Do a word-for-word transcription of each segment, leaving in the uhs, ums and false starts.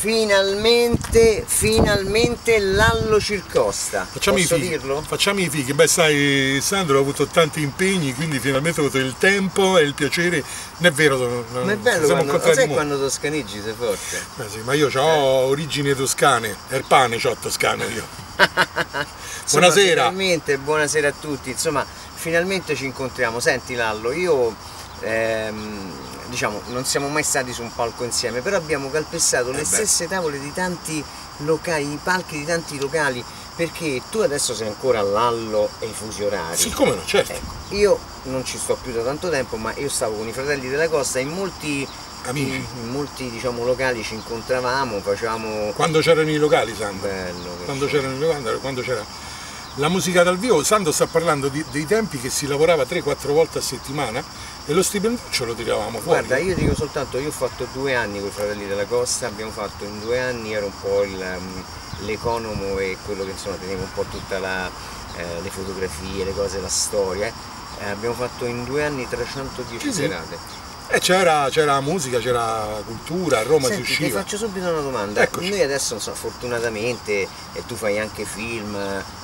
finalmente, finalmente Lallo Circosta. Facciamo Posso i fighi. dirlo? Facciamo i fighi. Beh, sai, Sandro ha avuto tanti impegni, quindi finalmente ho avuto il tempo e il piacere. Non è vero, non, Ma è bello siamo quando, sai mo. quando toscaneggi sei forte. Beh, sì, ma io ho eh. origini toscane, Erpane c'ho toscano io. Insomma, buonasera. Finalmente, buonasera a tutti. Insomma, finalmente ci incontriamo. Senti Lallo, io ehm, diciamo non siamo mai stati su un palco insieme, però abbiamo calpestato le eh stesse tavole di tanti locali, i palchi di tanti locali, perché tu adesso sei ancora Lallo e i Fusi Orari. Sì, come no, certo. Ecco, io non ci sto più da tanto tempo, ma io stavo con i Fratelli della Costa in molti amici, in, in molti diciamo locali ci incontravamo, facevamo. Quando c'erano i locali, Sandro? Bello. Quando c'erano i locali, quando c'era la musica dal vivo. Sandro sta parlando di, dei tempi che si lavorava tre quattro volte a settimana e lo stipendio ce lo tiravamo fuori. Guarda, io dico soltanto, io ho fatto due anni con i Fratelli della Costa, abbiamo fatto in due anni, ero un po' l'economo e quello che insomma tenevo un po' tutte eh, le fotografie, le cose, la storia. Eh, abbiamo fatto in due anni trecentodieci sì, serate. Sì. E c'era, c'era musica, c'era cultura, a Roma Senti, si usciva. ti faccio subito una domanda. Eccoci. Noi adesso, insomma, fortunatamente, e tu fai anche film,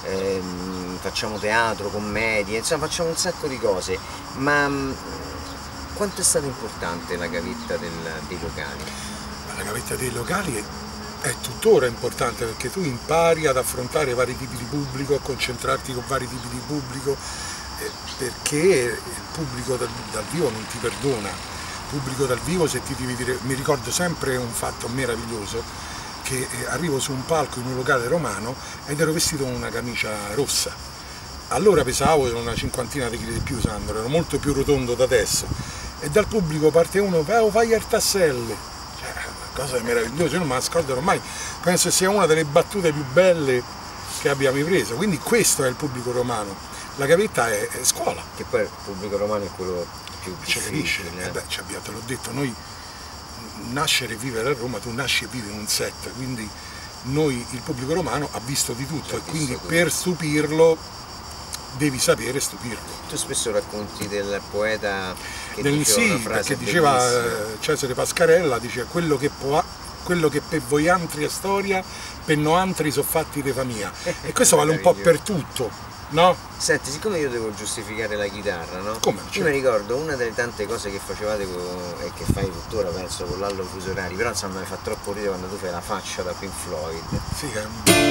ehm, facciamo teatro, commedie, insomma facciamo un sacco di cose, ma mh, quanto è stata importante la gavetta del, dei locali? La gavetta dei locali è, è tuttora importante, perché tu impari ad affrontare vari tipi di pubblico, a concentrarti con vari tipi di pubblico, eh, perché il pubblico dal, dal vivo non ti perdona. Pubblico dal vivo, se ti devi dire, mi ricordo sempre un fatto meraviglioso, che eh, arrivo su un palco in un locale romano ed ero vestito con una camicia rossa. Allora pesavo una cinquantina di chili di più, Sandro, ero molto più rotondo da adesso, e dal pubblico parte uno, oh, fai il tasselli, cioè, una cosa meravigliosa, io non me la scorderò mai, penso sia una delle battute più belle che abbiamo preso, quindi questo è il pubblico romano, la gavetta è, è scuola. Che poi il pubblico romano è quello più ci capisce, eh? Eh beh, te l'ho detto, noi nascere e vivere a Roma, tu nasci e vivi in un set, quindi noi, il pubblico romano ha visto di tutto, e quindi tutto. Per stupirlo devi sapere stupirlo. Tu spesso racconti del poeta che del, diceva sì, una frase perché diceva bellissima. Cesare Pascarella, dice quello che, può, quello che per voi altri è storia, per noi altri sono fatti di famiglia, e questo vale un po' per tutto. No? Senti, siccome io devo giustificare la chitarra, no? Come? Io mi ricordo una delle tante cose che facevate con, e che fai tuttora, penso, con Lallo Fusi Orari, però insomma mi fa troppo ridere quando tu fai la faccia da Pink Floyd. Sì, che...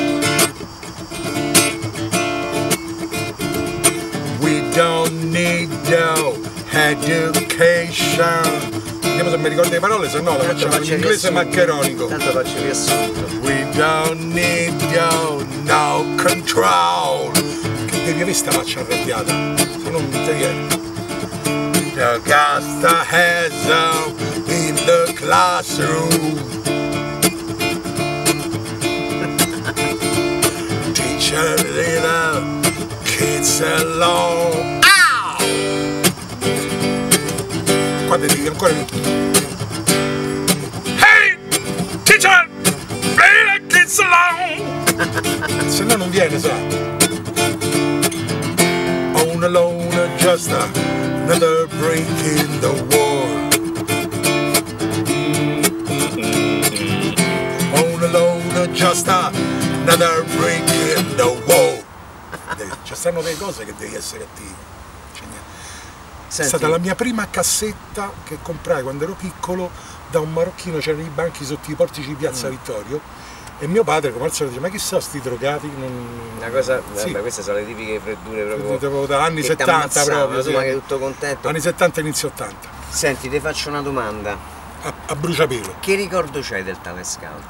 We don't need no education. Vediamo se mi ricordo le parole, se no la facciamo in inglese maccheronico. Tanto faccio il riassunto. We don't need no, no control. Che devi avere sta faccia arrabbiata, se non ti viene. The Costa has in the classroom. Teach a little kids alone. Qua devi ancora. Hey! Teacher! Play the kids alone! Se no non viene, sa. On alone, just another break in the war. On alone, just another break in the war. Ci stanno delle cose che devi essere attivo. È stata la mia prima cassetta che comprai quando ero piccolo da un marocchino, c'erano i banchi sotto i portici di Piazza mm. Vittorio, e mio padre come al solito dice: ma chi sono sti drogati? Non... Una cosa, sì. Vabbè, queste sono le tipiche freddure proprio, proprio da anni settanta proprio, sì. Ma che tutto contento. Anni settanta, inizio ottanta. Senti, ti faccio una domanda. A, a bruciapelo. Che ricordo c'hai del Talent Scout?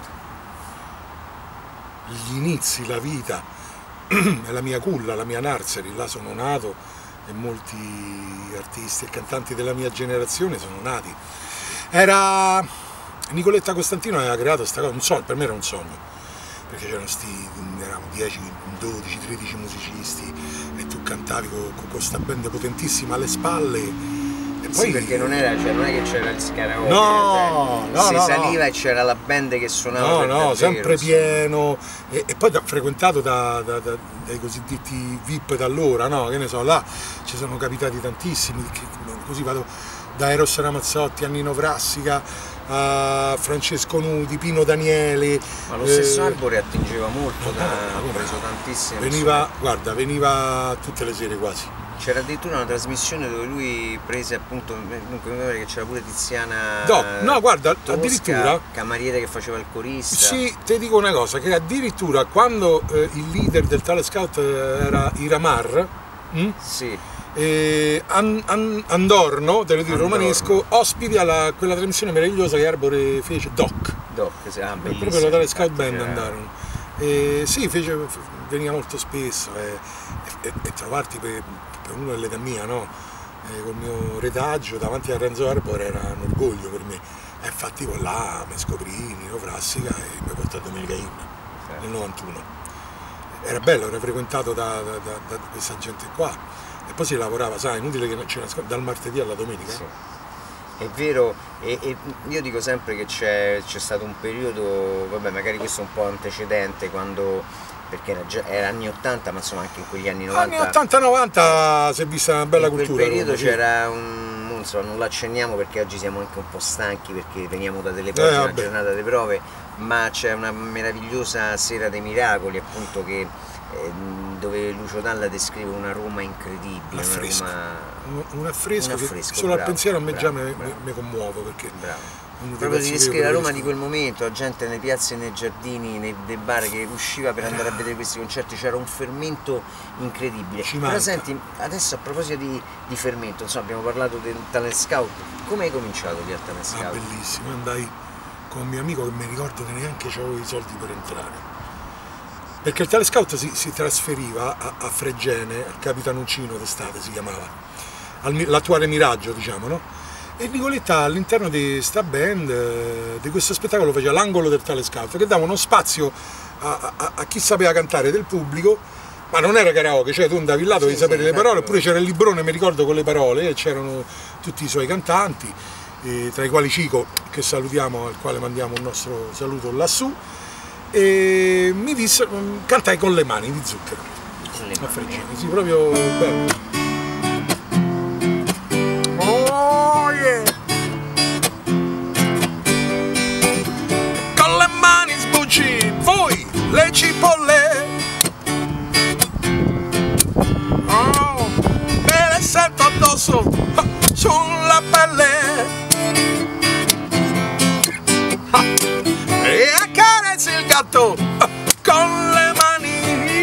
Gli inizi, la vita, è la mia culla, la mia nursery, là sono nato. E molti artisti e cantanti della mia generazione sono nati. Era Nicoletta Costantino aveva creato questa cosa, un sogno, per me era un sogno, perché c'erano sti, eravamo dieci, dodici, tredici musicisti e tu cantavi con, con questa band potentissima alle spalle. E poi... Sì, perché non era, cioè non è che c'era il karaoke, no, cioè, no, si no, saliva no. E c'era la band che suonava. No, per no, davvero, sempre sì. pieno, e, e poi da, frequentato da, da, da, dai cosiddetti V I P da allora, no? Che ne so, là ci sono capitati tantissimi, che, così vado da Eros Ramazzotti a Nino Frassica, a Francesco Nuti, Pino Daniele. Ma lo stesso eh, Arbore attingeva molto, da, ha preso tantissime. Veniva, persone. Guarda, veniva tutte le sere quasi. C'era addirittura una trasmissione dove lui prese appunto, dunque mi pare che c'era pure Tiziana no, no guarda, Tosca, addirittura cameriere che faceva il corista. Sì, ti dico una cosa, che addirittura quando eh, il leader del tale scout era Iramar, hm? Sì. E An, An, Andorno, te lo dico romanesco, ospiti alla quella trasmissione meravigliosa che Arbore fece, Doc. Doc, sì, ah, proprio la tale scout band andarono. E, sì, fece, veniva molto spesso e, e, e trovarti per, per uno dell'età mia, no? E col mio retaggio davanti a Renzo Arbore era un orgoglio per me. E infatti con là mi scoprì Nino Frassica e mi portò a Domenica Inn certo. nel novantuno. Era bello, era frequentato da, da, da, da questa gente qua. E poi si lavorava, sai, inutile che ce nasconda, dal martedì alla domenica. Sì. È vero, e, e io dico sempre che c'è stato un periodo, vabbè magari questo è un po' antecedente, quando, perché era, già, era anni ottanta, ma insomma anche in quegli anni novanta. Anni ottanta novanta si è vista una bella in cultura. In quel periodo c'era un, non so, non l'accenniamo perché oggi siamo anche un po' stanchi perché veniamo da delle prove, eh, una giornata di prove, ma c'è una meravigliosa Sera dei Miracoli appunto che dove Lucio Dalla descrive una Roma incredibile, un affresco, una Roma... un, un affresco, un affresco che solo bravo, al pensiero a me bravo, già mi, bravo. mi commuovo perché proprio di descrivere la Roma di quel momento, la gente nelle piazze, nei giardini, nei, nei bar che usciva per andare a vedere questi concerti, c'era un fermento incredibile. Però senti, adesso a proposito di, di fermento, insomma abbiamo parlato del Talent Scout, come hai cominciato di al Talent Scout? Ah, bellissimo, andai con un mio amico che mi ricordo che neanche avevo i soldi per entrare. Perché il Talent Scout si, si trasferiva a, a Fregene, al Capitanuncino d'estate si chiamava, l'attuale Miraggio diciamo, no? E Nicoletta all'interno di sta band, eh, di questo spettacolo faceva l'angolo del Talent Scout, che dava uno spazio a, a, a chi sapeva cantare del pubblico, ma non era karaoke, cioè tu andavi là dovevi sì, sapere sì, le parole, oppure c'era il librone, mi ricordo, con le parole, e c'erano tutti i suoi cantanti, eh, tra i quali Cico, che salutiamo, al quale mandiamo un nostro saluto lassù. E mi disse, cantai con le mani di Zucchero a Fregene, sì, proprio bello. Oh yeah! Con le mani sbucci voi le cipolle, oh, me le sento addosso sulla pelle. E accarezzi il gatto con le mani,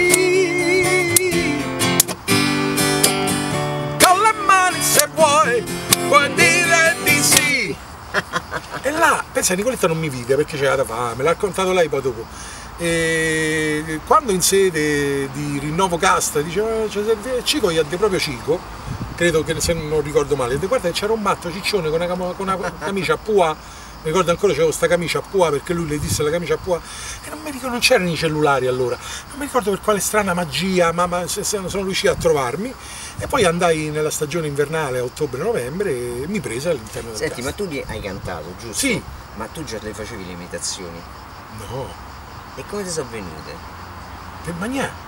con le mani se vuoi, puoi dire di sì. E là, pensa, Nicoletta non mi vide perché c'era da fame, me l'ha raccontato lei poi dopo. E quando in sede di rinnovo casta diceva, cioè, Cico gli ha detto proprio Cico, credo che se non ricordo male, guarda c'era un matto ciccione con una, con una camicia a pua. Mi ricordo ancora c'avevo sta camicia a pua perché lui le disse la camicia a pua e non mi ricordo, non c'erano i cellulari allora, non mi ricordo per quale strana magia, ma, ma sono riuscito a trovarmi e poi andai nella stagione invernale a ottobre-novembre e mi prese all'interno del Senti, cast. Ma tu hai cantato, giusto? Sì. Ma tu già le facevi le imitazioni? No. E come ti sono venute? Per mangiare.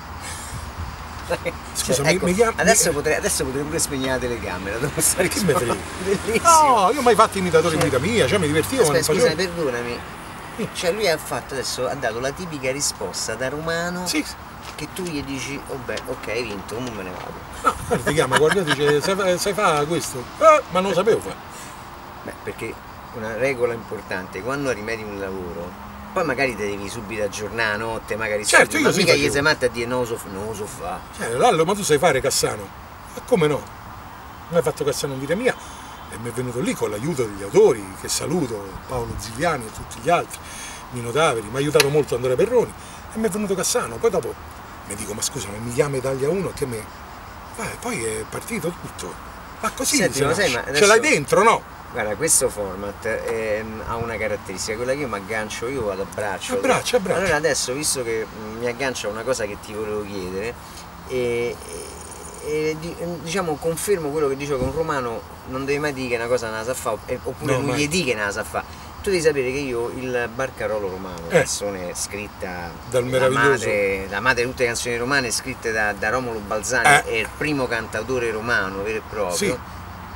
Scusa, cioè, mi, ecco, mi chiam... adesso, potrei, adesso potrei pure spegnere la telecamera, devo stare che me frega? Bellissimo. No, io ho mai fatto imitatori cioè, in vita mia, cioè mi divertivo. Aspetta, ma scusami, perdonami. Cioè lui ha fatto adesso, ha dato la tipica risposta da romano sì. Che tu gli dici, oh beh, ok, hai vinto, non me ne vado. No, guarda, ti chiama, guarda, dice, sai, sai fare questo? Eh, ma non lo sapevo fare. Beh, perché una regola importante, quando rimedi un lavoro, poi magari te devi subito aggiornare a notte, magari certo, io ma mica gli sei matta a dire no, so, no, so fa. Cioè, Lallo, ma tu sai fare Cassano? Ma come no? Non hai fatto Cassano in vita mia e mi è venuto lì con l'aiuto degli autori, che saluto, Paolo Zigliani e tutti gli altri, Nino Taveri, mi ha aiutato molto Andrea Perroni e mi è venuto Cassano. Poi dopo mi dico, ma scusa, ma mi chiama Italia uno che me... Eh, poi è partito tutto. Ma così senti, se sai, ma adesso... ce l'hai dentro, no? Guarda, questo format eh, ha una caratteristica, quella che io mi aggancio, io vado a braccio. A braccio, a braccio. Allora adesso, visto che mi aggancio a una cosa che ti volevo chiedere, e, e, e diciamo confermo quello che dicevo, che un romano non deve mai dire che una cosa non la sa fa, oppure no, non mai. Gli dica che non la sa fa. Tu devi sapere che io il Barcarolo Romano, eh. canzone scritta dal meraviglioso, la madre, la madre di tutte le canzoni romane, scritte da, da Romolo Balzani, eh. è il primo cantautore romano vero e proprio. Sì.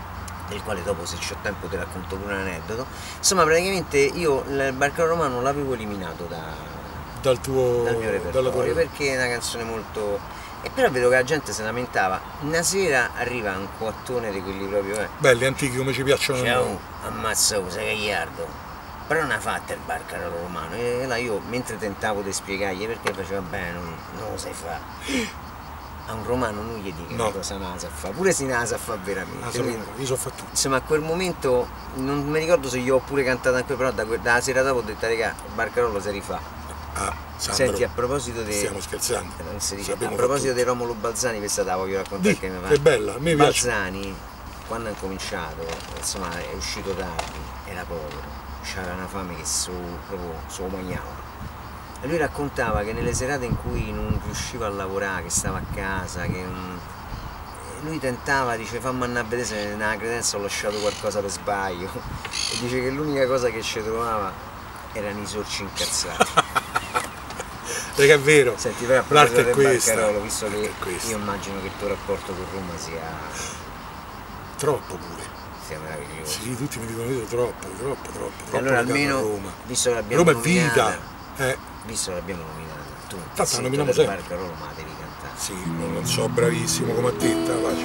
del quale dopo se c'ho tempo ti racconto pure un aneddoto. Insomma, praticamente io il Barcarola Romano l'avevo eliminato da, dal, tuo, dal mio repertorio, tua... perché è una canzone molto... E però vedo che la gente si lamentava. Una sera arriva un coattone di quelli proprio... Eh. belli, antichi, come ci piacciono. Ciao, ammazza, sei gagliardo. Però non ha fatto il Barcarola Romano. E là io, mentre tentavo di spiegargli perché, faceva bene, non, non lo sai fare. A un romano non gli dica no. cosa non sa fa, pure se non sa fa veramente. Ah, quindi, io so fatto. Insomma, a quel momento non mi ricordo se io ho pure cantato anche, però da, dalla sera dopo ho detto raga, Barcarola si rifà. Ah, Sandro, senti, a proposito di. Stiamo scherzando. Non si dice, a proposito di Romolo Balzani, questa la voglio raccontare Dì, che mi va. È bella, a me piace. Balzani, quando ha incominciato, insomma, è uscito tardi, era povero, c'era una fame che su proprio su magnava. E lui raccontava che nelle serate in cui non riusciva a lavorare, che stava a casa, che non... lui tentava, dice fammi andare a vedere se nella credenza ho lasciato qualcosa per sbaglio, e dice che l'unica cosa che ci trovava erano i sorci incazzati. Perché è vero, senti, però l'arte è questa, Barcarola, visto che è io immagino che il tuo rapporto con Roma sia... troppo pure. sia meraviglioso. Sì, tutti mi dicono io troppo, troppo, troppo. E allora almeno, Roma. visto che l'abbiamo Roma è nominata, vita. Eh. visto che l'abbiamo nominata, tu tanto la nominiamo sempre. Barcarola ma devi cantare. Sì, non so bravissimo come a te, la pace.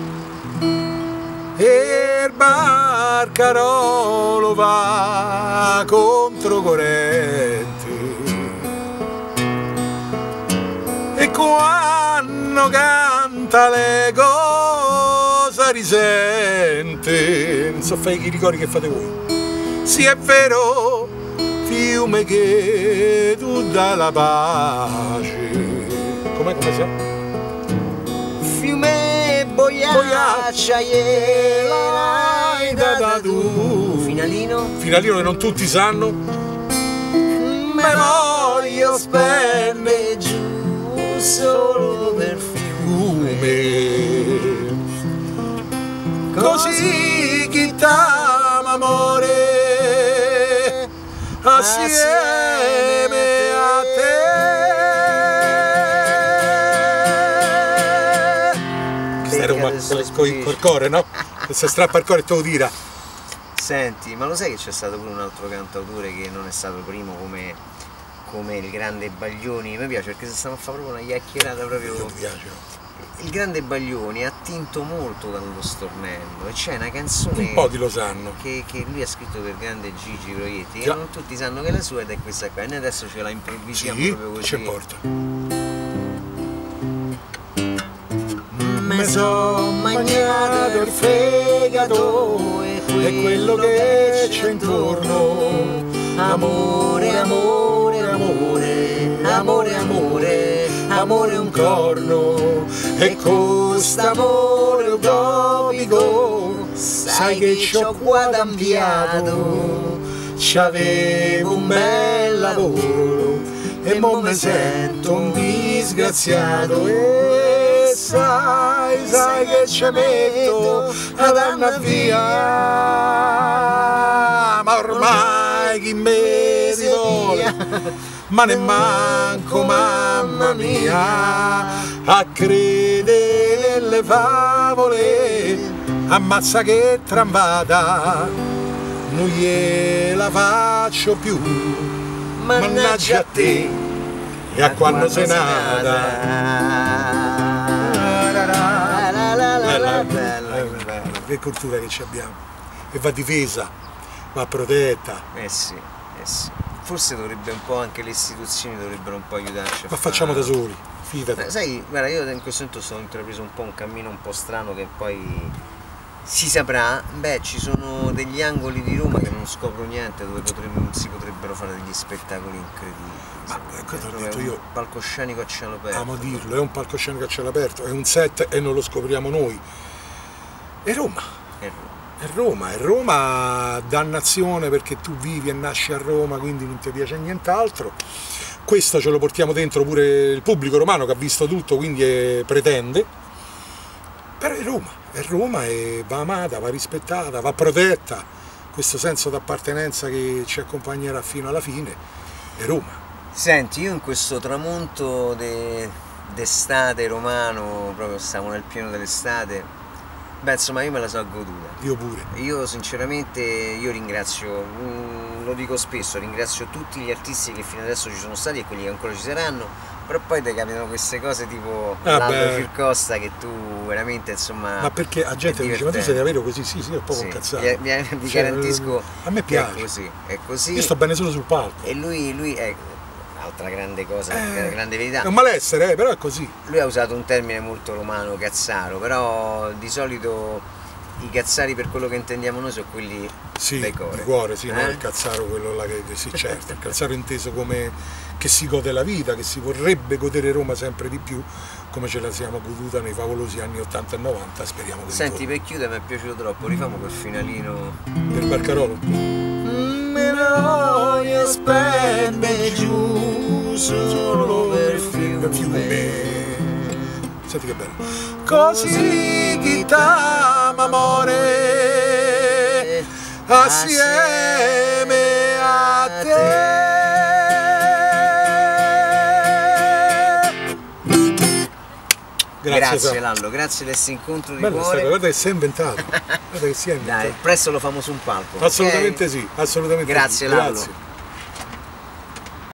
E il Barcarolo va contro corrente e quando canta le cose risente, non so fai i ricordi che fate voi. Sì, è vero, fiume che tu dà la pace. Com'è, come si chiama? Fiume boiaccia gliel'hai data tu. Finalino? Finalino che non tutti sanno. Me voglio spendere giù solo per fiume. Così chi t'ama amore assieme a te. Era un col cuore, no? Se strappa il cuore te lo tira. Senti, ma lo sai che c'è stato pure un altro cantautore che non è stato il primo come, come il grande Baglioni? Mi piace perché se stiamo a fare proprio una chiacchierata proprio. Mi piace. Il grande Baglioni ha attinto molto dallo stornello e c'è una canzone un pochi lo sanno che, che lui ha scritto per grande Gigi Proietti, che non tutti sanno che è la sua ed è questa qua, e noi adesso ce la improvvisiamo, sì, proprio così. Ci importa. Mi so magnato il fegato e quello, e quello che c'è intorno, amore, amore, amore, amore, amore, amore un corno, e quest'amore utopico sai che ci ho guadagnato, c'avevo un bel lavoro e mo mi sento un disgraziato, e sai, sai che ci metto ad andare via, ma ormai chi me si vuole, ma ne manco mamma mia a credere nelle favole, ammazza che tramvata non gliela faccio più, mannaggia a te e a quando sei nata. Che cultura che ci abbiamo, e va difesa, va protetta. Eh sì, eh sì. Forse dovrebbe un po' anche le istituzioni dovrebbero un po' aiutarci a ma facciamo fare... da soli, fidati. Eh, sai, guarda, io in questo momento sto intrapreso un po' un cammino un po' strano che poi si saprà. Beh, ci sono degli angoli di Roma che non scopro niente, dove potremmo, si potrebbero fare degli spettacoli incredibili. Ma questo ho è detto un io. palcoscenico a cielo aperto. Amo dirlo, è un palcoscenico a cielo aperto, è un set e non lo scopriamo noi. È Roma. È Roma. È Roma, è Roma, dannazione perché tu vivi e nasci a Roma, quindi non ti piace nient'altro. Questo ce lo portiamo dentro pure il pubblico romano che ha visto tutto, quindi è, pretende. Però è Roma, è Roma e va amata, va rispettata, va protetta. Questo senso d'appartenenza che ci accompagnerà fino alla fine è Roma. Senti, io in questo tramonto d'estate romano, proprio stiamo nel pieno dell'estate, Beh, insomma, io me la so goduta. Io pure. Io sinceramente, io ringrazio, mm, lo dico spesso, ringrazio tutti gli artisti che fino adesso ci sono stati e quelli che ancora ci saranno, però poi ti capitano queste cose tipo Ah, Lando Fircosta che tu veramente, insomma... Ma perché la gente dice, ma tu sei davvero così? Sì, sì, è un po' sì, incazzato. Vi, vi, vi cioè, garantisco a me piace. che è così, è così. Io sto bene solo sul palco. E lui, lui è altra grande cosa, Eh, grande verità. È un malessere, eh, però è così. Lui ha usato un termine molto romano, cazzaro, però di solito i cazzari per quello che intendiamo noi sono quelli sì, dei cuore. di cuore, sì, eh? no, il cazzaro quello là che, che sì, certo, il cazzaro inteso come che si gode la vita, che si vorrebbe godere Roma sempre di più, come ce la siamo goduta nei favolosi anni ottanta e novanta, speriamo che Senti, per chiudere mi è piaciuto troppo, rifamo quel finalino del Barcarolo. Me ne voglio spendere giù solo per fiume. Per fiume. Senti che bello. Così chi t'ama amore assieme a te. Grazie, Grazie Lallo, grazie di questo incontro di bello, cuore. guarda che si è inventato. Guarda che si è inventato. Dai, presto lo famo su un palco. Assolutamente okay? sì, assolutamente Grazie sì. Lallo. Grazie.